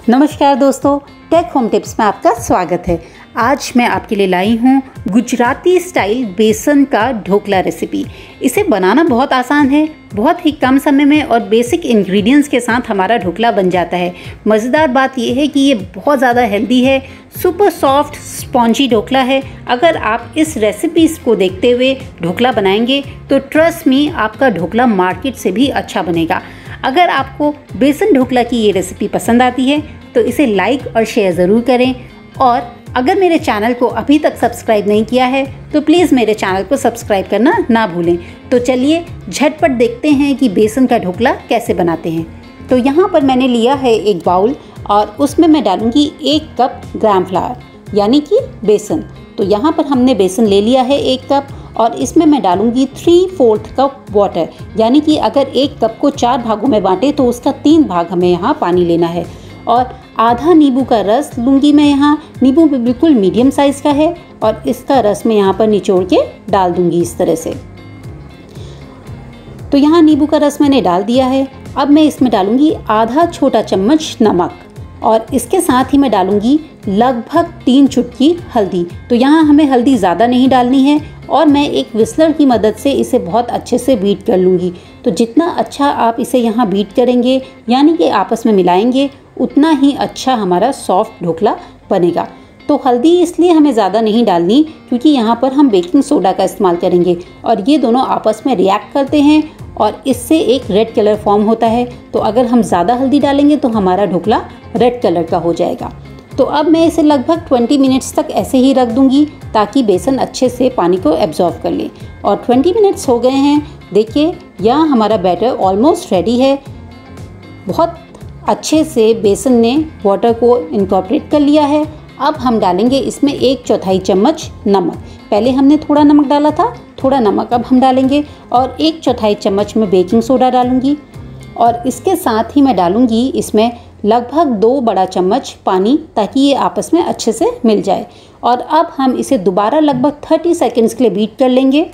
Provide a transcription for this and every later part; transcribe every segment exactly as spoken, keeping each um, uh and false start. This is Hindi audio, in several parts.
नमस्कार दोस्तों, टेक होम टिप्स में आपका स्वागत है। आज मैं आपके लिए लाई हूँ गुजराती स्टाइल बेसन का ढोकला रेसिपी। इसे बनाना बहुत आसान है, बहुत ही कम समय में और बेसिक इंग्रेडिएंट्स के साथ हमारा ढोकला बन जाता है। मज़ेदार बात यह है कि ये बहुत ज़्यादा हेल्दी है, सुपर सॉफ्ट स्पॉन्जी ढोकला है। अगर आप इस रेसिपी को देखते हुए ढोकला बनाएंगे तो ट्रस्ट मी, आपका ढोकला मार्केट से भी अच्छा बनेगा। अगर आपको बेसन ढोकला की ये रेसिपी पसंद आती है तो इसे लाइक और शेयर ज़रूर करें, और अगर मेरे चैनल को अभी तक सब्सक्राइब नहीं किया है तो प्लीज़ मेरे चैनल को सब्सक्राइब करना ना भूलें। तो चलिए झटपट देखते हैं कि बेसन का ढोकला कैसे बनाते हैं। तो यहाँ पर मैंने लिया है एक बाउल और उसमें मैं डालूँगी एक कप ग्राम फ्लावर यानी कि बेसन। तो यहाँ पर हमने बेसन ले लिया है एक कप, और इसमें मैं डालूँगी थ्री फोर्थ कप वाटर, यानी कि अगर एक कप को चार भागों में बांटे तो उसका तीन भाग हमें यहाँ पानी लेना है। और आधा नींबू का रस लूँगी मैं यहाँ। नींबू बिल्कुल मीडियम साइज़ का है और इसका रस मैं यहाँ पर निचोड़ के डाल दूँगी इस तरह से। तो यहाँ नींबू का रस मैंने डाल दिया है। अब मैं इसमें डालूँगी आधा छोटा चम्मच नमक, और इसके साथ ही मैं डालूँगी लगभग तीन चुटकी हल्दी। तो यहाँ हमें हल्दी ज़्यादा नहीं डालनी है, और मैं एक विस्लर की मदद से इसे बहुत अच्छे से बीट कर लूँगी। तो जितना अच्छा आप इसे यहाँ बीट करेंगे यानी कि आपस में मिलाएंगे, उतना ही अच्छा हमारा सॉफ्ट ढोकला बनेगा। तो हल्दी इसलिए हमें ज़्यादा नहीं डालनी क्योंकि यहाँ पर हम बेकिंग सोडा का इस्तेमाल करेंगे, और ये दोनों आपस में रिएक्ट करते हैं और इससे एक रेड कलर फॉर्म होता है। तो अगर हम ज़्यादा हल्दी डालेंगे तो हमारा ढोकला रेड कलर का हो जाएगा। तो अब मैं इसे लगभग बीस मिनट्स तक ऐसे ही रख दूंगी ताकि बेसन अच्छे से पानी को एब्जॉर्व कर ले। और बीस मिनट्स हो गए हैं। देखिए यहाँ हमारा बैटर ऑलमोस्ट रेडी है। बहुत अच्छे से बेसन ने वाटर को इनकॉर्पोरेट कर लिया है। अब हम डालेंगे इसमें एक चौथाई चम्मच नमक। पहले हमने थोड़ा नमक डाला था, थोड़ा नमक अब हम डालेंगे, और एक चौथाई चम्मच में बेकिंग सोडा डालूंगी। और इसके साथ ही मैं डालूंगी इसमें लगभग दो बड़ा चम्मच पानी, ताकि ये आपस में अच्छे से मिल जाए। और अब हम इसे दोबारा लगभग तीस सेकंड्स के लिए बीट कर लेंगे।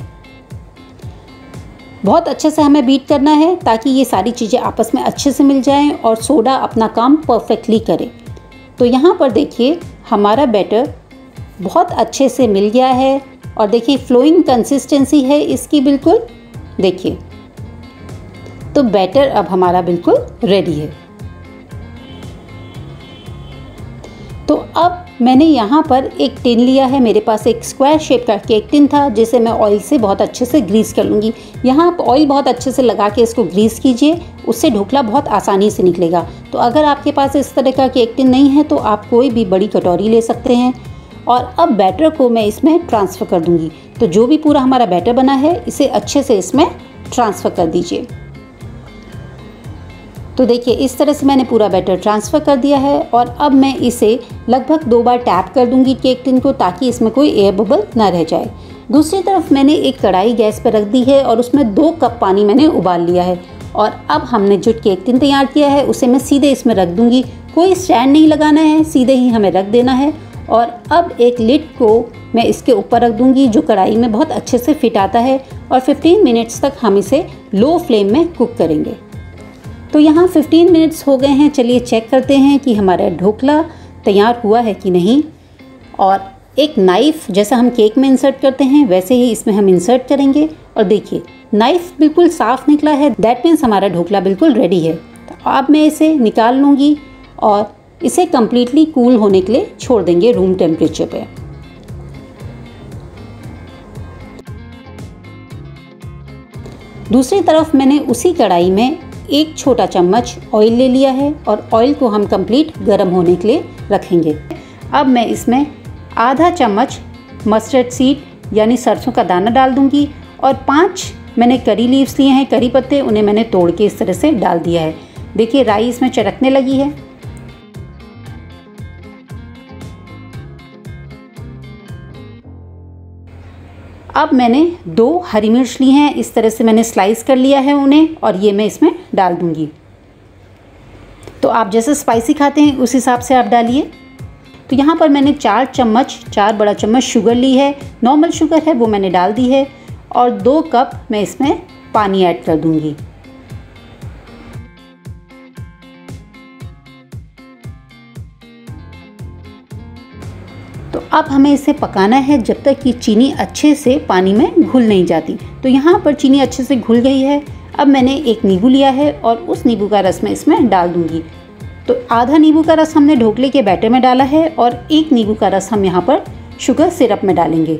बहुत अच्छे से हमें बीट करना है ताकि ये सारी चीज़ें आपस में अच्छे से मिल जाएं और सोडा अपना काम परफेक्टली करे। तो यहाँ पर देखिए हमारा बैटर बहुत अच्छे से मिल गया है, और देखिए फ्लोइंग कंसिस्टेंसी है इसकी बिल्कुल। देखिए तो बैटर अब हमारा बिल्कुल रेडी है। तो अब मैंने यहाँ पर एक टिन लिया है। मेरे पास एक स्क्वायर शेप का केक टिन था जिसे मैं ऑयल से बहुत अच्छे से ग्रीस कर लूँगी। यहाँ आप ऑयल बहुत अच्छे से लगा के इसको ग्रीस कीजिए, उससे ढोकला बहुत आसानी से निकलेगा। तो अगर आपके पास इस तरह का केक टिन नहीं है तो आप कोई भी बड़ी कटोरी ले सकते हैं। और अब बैटर को मैं इसमें ट्रांसफ़र कर दूँगी। तो जो भी पूरा हमारा बैटर बना है इसे अच्छे से इसमें ट्रांसफ़र कर दीजिए। तो देखिए इस तरह से मैंने पूरा बैटर ट्रांसफ़र कर दिया है, और अब मैं इसे लगभग दो बार टैप कर दूंगी केक टिन को, ताकि इसमें कोई एयर बबल ना रह जाए। दूसरी तरफ मैंने एक कढ़ाई गैस पर रख दी है और उसमें दो कप पानी मैंने उबाल लिया है। और अब हमने जो केक टिन तैयार किया है उसे मैं सीधे इसमें रख दूँगी। कोई स्टैंड नहीं लगाना है, सीधे ही हमें रख देना है। और अब एक लिड को मैं इसके ऊपर रख दूँगी जो कढ़ाई में बहुत अच्छे से फिट आता है, और फिफ्टीन मिनट्स तक हम इसे लो फ्लेम में कुक करेंगे। तो यहाँ पंद्रह मिनट्स हो गए हैं। चलिए चेक करते हैं कि हमारा ढोकला तैयार हुआ है कि नहीं। और एक नाइफ़ जैसा हम केक में इंसर्ट करते हैं वैसे ही इसमें हम इंसर्ट करेंगे, और देखिए नाइफ़ बिल्कुल साफ़ निकला है। दैट मीन्स हमारा ढोकला बिल्कुल रेडी है। तो अब मैं इसे निकाल लूँगी और इसे कम्प्लीटली कूल होने के लिए छोड़ देंगे रूम टेम्परेचर पे। दूसरी तरफ मैंने उसी कढ़ाई में एक छोटा चम्मच ऑयल ले लिया है, और ऑयल को हम कंप्लीट गर्म होने के लिए रखेंगे। अब मैं इसमें आधा चम्मच मस्टर्ड सीड यानी सरसों का दाना डाल दूंगी, और पांच मैंने करी लीव्स लिए हैं, करी पत्ते, उन्हें मैंने तोड़ के इस तरह से डाल दिया है। देखिए राई इसमें चरकने लगी है। अब मैंने दो हरी मिर्च ली हैं, इस तरह से मैंने स्लाइस कर लिया है उन्हें, और ये मैं इसमें डाल दूंगी। तो आप जैसे स्पाइसी खाते हैं उस हिसाब से आप डालिए। तो यहाँ पर मैंने चार चम्मच चार बड़ा चम्मच शुगर ली है, नॉर्मल शुगर है वो मैंने डाल दी है, और दो कप मैं इसमें पानी ऐड कर दूंगी। तो अब हमें इसे पकाना है जब तक कि चीनी अच्छे से पानी में घुल नहीं जाती। तो यहाँ पर चीनी अच्छे से घुल गई है। अब मैंने एक नींबू लिया है और उस नींबू का रस मैं इसमें डाल दूँगी। तो आधा नींबू का रस हमने ढोकले के बैटर में डाला है और एक नींबू का रस हम यहाँ पर शुगर सिरप में डालेंगे।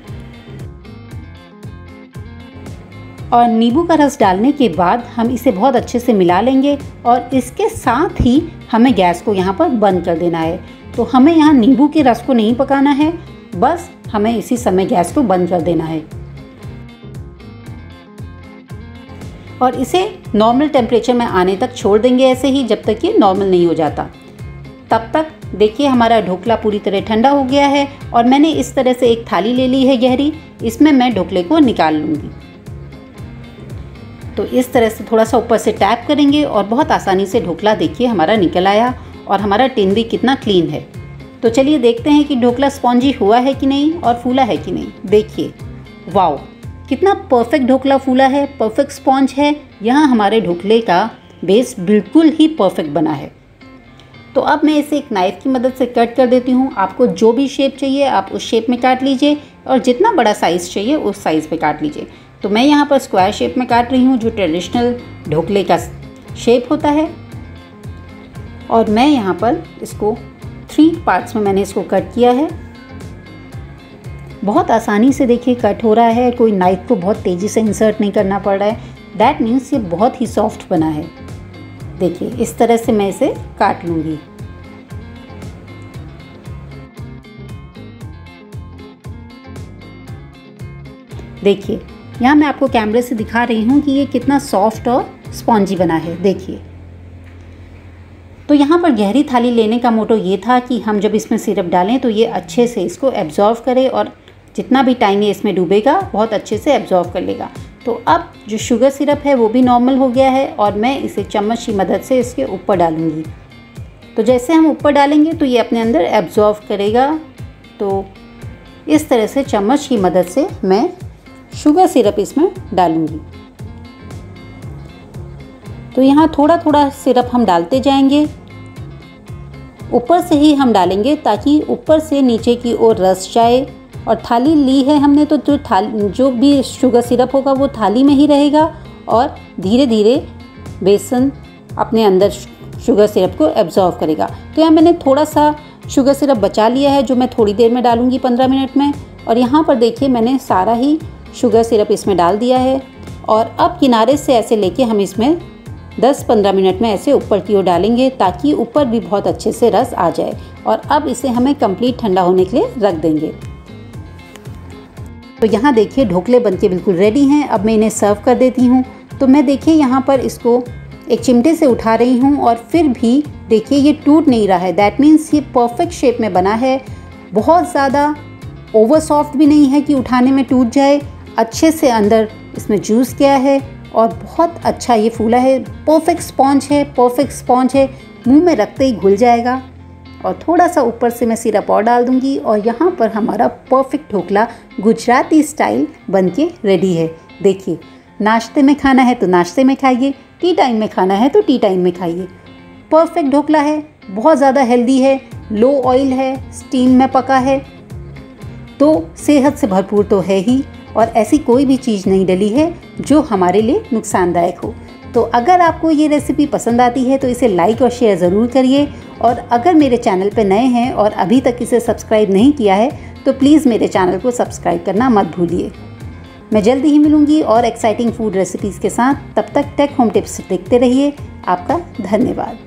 और नींबू का रस डालने के बाद हम इसे बहुत अच्छे से मिला लेंगे और इसके साथ ही हमें गैस को यहाँ पर बंद कर देना है। तो हमें यहाँ नींबू के रस को नहीं पकाना है, बस हमें इसी समय गैस को बंद कर देना है और इसे नॉर्मल टेम्परेचर में आने तक छोड़ देंगे, ऐसे ही जब तक ये नॉर्मल नहीं हो जाता। तब तक देखिए हमारा ढोकला पूरी तरह ठंडा हो गया है और मैंने इस तरह से एक थाली ले ली है गहरी, इसमें मैं ढोकले को निकाल लूँगी। तो इस तरह से थोड़ा सा ऊपर से टैप करेंगे और बहुत आसानी से ढोकला देखिए हमारा निकल आया और हमारा टिन भी कितना क्लीन है। तो चलिए देखते हैं कि ढोकला स्पॉन्जी हुआ है कि नहीं और फूला है कि नहीं। देखिए वाओ, कितना परफेक्ट ढोकला फूला है, परफेक्ट स्पॉन्ज है। यहाँ हमारे ढोकले का बेस बिल्कुल ही परफेक्ट बना है। तो अब मैं इसे एक नाइफ़ की मदद से कट कर देती हूँ। आपको जो भी शेप चाहिए आप उस शेप में काट लीजिए और जितना बड़ा साइज़ चाहिए उस साइज़ पे काट लीजिए। तो मैं यहाँ पर स्क्वायर शेप में काट रही हूँ, जो ट्रेडिशनल ढोकले का शेप होता है। और मैं यहाँ पर इसको थ्री पार्ट्स में मैंने इसको कट किया है। बहुत आसानी से देखिए कट हो रहा है, कोई नाइफ को बहुत तेज़ी से इंसर्ट नहीं करना पड़ रहा है। दैट मीन्स ये बहुत ही सॉफ्ट बना है। देखिए इस तरह से मैं इसे काट लूँगी। देखिए यहाँ मैं आपको कैमरे से दिखा रही हूँ कि ये कितना सॉफ्ट और स्पॉन्जी बना है। देखिए तो यहाँ पर गहरी थाली लेने का मोटो ये था कि हम जब इसमें सिरप डालें तो ये अच्छे से इसको एब्जॉर्व करे और जितना भी टाइम ये इसमें डूबेगा बहुत अच्छे से एब्जॉर्व कर लेगा। तो अब जो शुगर सिरप है वो भी नॉर्मल हो गया है और मैं इसे चम्मच की मदद से इसके ऊपर डालूँगी। तो जैसे हम ऊपर डालेंगे तो ये अपने अंदर एब्जॉर्व करेगा। तो इस तरह से चम्मच की मदद से मैं शुगर सिरप इसमें डालूँगी। तो यहाँ थोड़ा थोड़ा सिरप हम डालते जाएंगे, ऊपर से ही हम डालेंगे ताकि ऊपर से नीचे की ओर रस जाए। और थाली ली है हमने तो जो थाली जो भी शुगर सिरप होगा वो थाली में ही रहेगा और धीरे धीरे बेसन अपने अंदर शुगर सिरप को एब्जॉर्व करेगा। तो यहाँ मैंने थोड़ा सा शुगर सिरप बचा लिया है जो मैं थोड़ी देर में डालूँगी, पंद्रह मिनट में। और यहाँ पर देखिए मैंने सारा ही शुगर सिरप इसमें डाल दिया है और अब किनारे से ऐसे लेके हम इसमें दस पंद्रह मिनट में ऐसे ऊपर की ओर डालेंगे ताकि ऊपर भी बहुत अच्छे से रस आ जाए। और अब इसे हमें कंप्लीट ठंडा होने के लिए रख देंगे। तो यहाँ देखिए ढोकले बनके बिल्कुल रेडी हैं। अब मैं इन्हें सर्व कर देती हूँ। तो मैं देखिए यहाँ पर इसको एक चिमटे से उठा रही हूँ और फिर भी देखिए ये टूट नहीं रहा है। दैट मीन्स ये परफेक्ट शेप में बना है। बहुत ज़्यादा ओवर सॉफ्ट भी नहीं है कि उठाने में टूट जाए। अच्छे से अंदर इसमें जूस गया है और बहुत अच्छा ये फूला है। परफेक्ट स्पॉन्ज है, परफेक्ट स्पॉन्ज है, मुंह में रखते ही घुल जाएगा। और थोड़ा सा ऊपर से मैं सिरप और डाल दूंगी और यहाँ पर हमारा परफेक्ट ढोकला गुजराती स्टाइल बनके रेडी है। देखिए नाश्ते में खाना है तो नाश्ते में खाइए, टी टाइम में खाना है तो टी टाइम में खाइए। परफेक्ट ढोकला है, बहुत ज़्यादा हेल्दी है, लो ऑयल है, स्टीम में पका है, तो सेहत से भरपूर तो है ही और ऐसी कोई भी चीज़ नहीं डली है जो हमारे लिए नुकसानदायक हो। तो अगर आपको ये रेसिपी पसंद आती है तो इसे लाइक और शेयर ज़रूर करिए। और अगर मेरे चैनल पर नए हैं और अभी तक इसे सब्सक्राइब नहीं किया है तो प्लीज़ मेरे चैनल को सब्सक्राइब करना मत भूलिए। मैं जल्दी ही मिलूँगी और एक्साइटिंग फूड रेसिपीज़ के साथ। तब तक टेक होम टिप्स देखते रहिए। आपका धन्यवाद।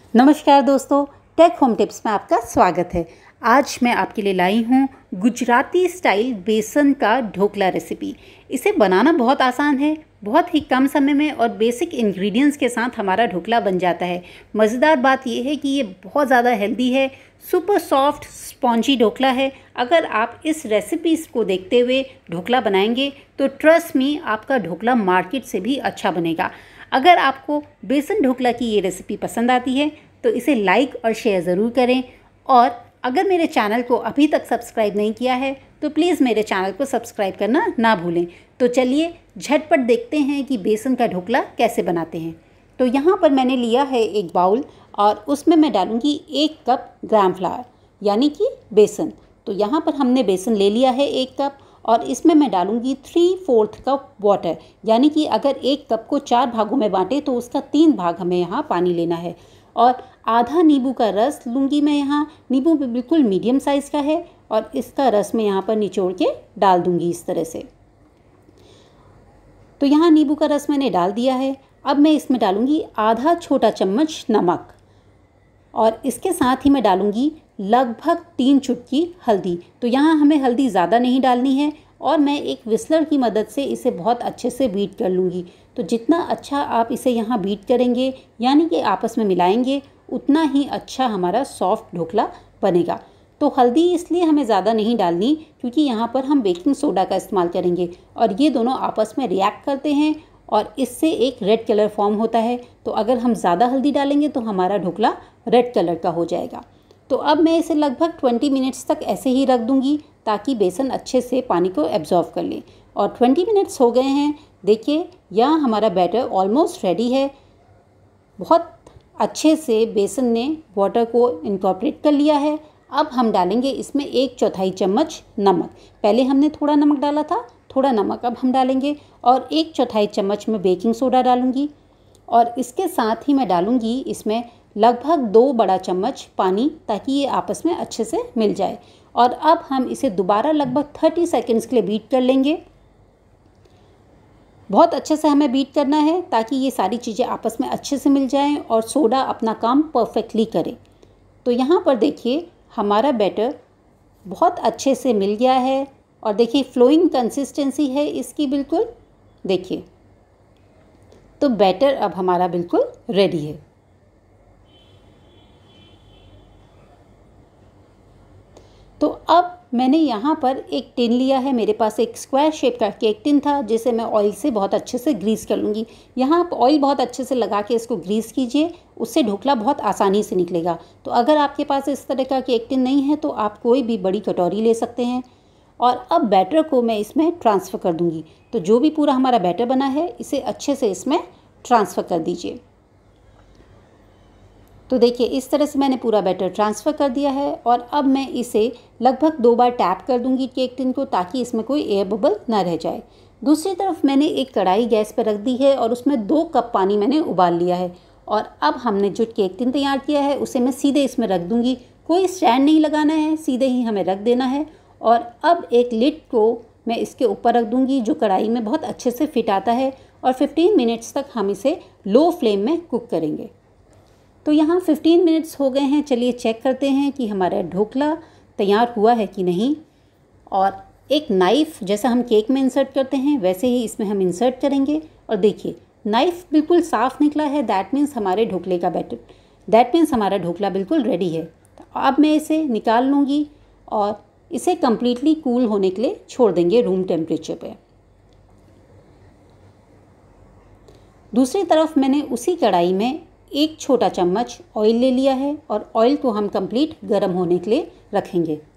नमस्कार दोस्तों, टेक होम टिप्स में आपका स्वागत है। आज मैं आपके लिए लाई हूँ गुजराती स्टाइल बेसन का ढोकला रेसिपी। इसे बनाना बहुत आसान है, बहुत ही कम समय में और बेसिक इंग्रेडिएंट्स के साथ हमारा ढोकला बन जाता है। मज़ेदार बात यह है कि ये बहुत ज़्यादा हेल्दी है, सुपर सॉफ्ट स्पॉन्जी ढोकला है। अगर आप इस रेसिपीज़ को देखते हुए ढोकला बनाएंगे तो ट्रस्ट मी, आपका ढोकला मार्केट से भी अच्छा बनेगा। अगर आपको बेसन ढोकला की ये रेसिपी पसंद आती है तो इसे लाइक और शेयर ज़रूर करें, और अगर मेरे चैनल को अभी तक सब्सक्राइब नहीं किया है तो प्लीज़ मेरे चैनल को सब्सक्राइब करना ना भूलें। तो चलिए झटपट देखते हैं कि बेसन का ढोकला कैसे बनाते हैं। तो यहाँ पर मैंने लिया है एक बाउल और उसमें मैं डालूँगी एक कप ग्राम फ्लावर यानी कि बेसन। तो यहाँ पर हमने बेसन ले लिया है एक कप, और इसमें मैं डालूँगी थ्री फोर्थ कप वाटर, यानी कि अगर एक कप को चार भागों में बांटे तो उसका तीन भाग हमें यहाँ पानी लेना है। और आधा नींबू का रस लूँगी मैं यहाँ। नींबू भी बिल्कुल मीडियम साइज़ का है और इसका रस मैं यहाँ पर निचोड़ के डाल दूँगी इस तरह से। तो यहाँ नींबू का रस मैंने डाल दिया है। अब मैं इसमें डालूँगी आधा छोटा चम्मच नमक, और इसके साथ ही मैं डालूँगी लगभग तीन चुटकी हल्दी। तो यहाँ हमें हल्दी ज़्यादा नहीं डालनी है, और मैं एक विस्लर की मदद से इसे बहुत अच्छे से बीट कर लूँगी। तो जितना अच्छा आप इसे यहाँ बीट करेंगे यानी कि आपस में मिलाएंगे, उतना ही अच्छा हमारा सॉफ्ट ढोकला बनेगा। तो हल्दी इसलिए हमें ज़्यादा नहीं डालनी क्योंकि यहाँ पर हम बेकिंग सोडा का इस्तेमाल करेंगे, और ये दोनों आपस में रिएक्ट करते हैं और इससे एक रेड कलर फॉर्म होता है। तो अगर हम ज़्यादा हल्दी डालेंगे तो हमारा ढोकला रेड कलर का हो जाएगा। तो अब मैं इसे लगभग ट्वेंटी मिनट्स तक ऐसे ही रख दूँगी ताकि बेसन अच्छे से पानी को एब्जॉर्व कर ले। और ट्वेंटी मिनट्स हो गए हैं। देखिए यहाँ हमारा बैटर ऑलमोस्ट रेडी है। बहुत अच्छे से बेसन ने वाटर को इनकॉर्पोरेट कर लिया है। अब हम डालेंगे इसमें एक चौथाई चम्मच नमक। पहले हमने थोड़ा नमक डाला था, थोड़ा नमक अब हम डालेंगे, और एक चौथाई चम्मच में बेकिंग सोडा डालूँगी। और इसके साथ ही मैं डालूँगी इसमें लगभग दो बड़ा चम्मच पानी, ताकि ये आपस में अच्छे से मिल जाए। और अब हम इसे दोबारा लगभग थर्टी सेकेंड्स के लिए बीट कर लेंगे। बहुत अच्छे से हमें बीट करना है ताकि ये सारी चीज़ें आपस में अच्छे से मिल जाएं और सोडा अपना काम परफेक्टली करे। तो यहाँ पर देखिए हमारा बैटर बहुत अच्छे से मिल गया है, और देखिए फ्लोइंग कंसिस्टेंसी है इसकी बिल्कुल। देखिए तो बैटर अब हमारा बिल्कुल रेडी है। तो अब मैंने यहाँ पर एक टिन लिया है। मेरे पास एक स्क्वायर शेप का केक टिन था जिसे मैं ऑयल से बहुत अच्छे से ग्रीस कर लूँगी। यहाँ आप ऑयल बहुत अच्छे से लगा के इसको ग्रीस कीजिए, उससे ढोकला बहुत आसानी से निकलेगा। तो अगर आपके पास इस तरह का केक टिन नहीं है तो आप कोई भी बड़ी कटोरी ले सकते हैं। और अब बैटर को मैं इसमें ट्रांसफ़र कर दूँगी। तो जो भी पूरा हमारा बैटर बना है इसे अच्छे से इसमें ट्रांसफ़र कर दीजिए। तो देखिए इस तरह से मैंने पूरा बैटर ट्रांसफ़र कर दिया है, और अब मैं इसे लगभग दो बार टैप कर दूंगी केक टिन को, ताकि इसमें कोई एयर बबल ना रह जाए। दूसरी तरफ मैंने एक कढ़ाई गैस पर रख दी है और उसमें दो कप पानी मैंने उबाल लिया है। और अब हमने जो केक टिन तैयार किया है उसे मैं सीधे इसमें रख दूँगी। कोई स्टैंड नहीं लगाना है, सीधे ही हमें रख देना है। और अब एक लिड को मैं इसके ऊपर रख दूँगी जो कढ़ाई में बहुत अच्छे से फिट आता है, और फिफ्टीन मिनट्स तक हम इसे लो फ्लेम में कुक करेंगे। तो यहाँ फिफ्टीन मिनट्स हो गए हैं। चलिए चेक करते हैं कि हमारा ढोकला तैयार हुआ है कि नहीं। और एक नाइफ़ जैसा हम केक में इंसर्ट करते हैं वैसे ही इसमें हम इंसर्ट करेंगे, और देखिए नाइफ़ बिल्कुल साफ़ निकला है। दैट मीन्स हमारे ढोकले का बैटर दैट मीन्स हमारा ढोकला बिल्कुल रेडी है। तो अब मैं इसे निकाल लूँगी और इसे कम्प्लीटली कूल होने के लिए छोड़ देंगे रूम टेम्परेचर पे। दूसरी तरफ मैंने उसी कढ़ाई में एक छोटा चम्मच ऑयल ले लिया है, और ऑयल को हम कंप्लीट गर्म होने के लिए रखेंगे।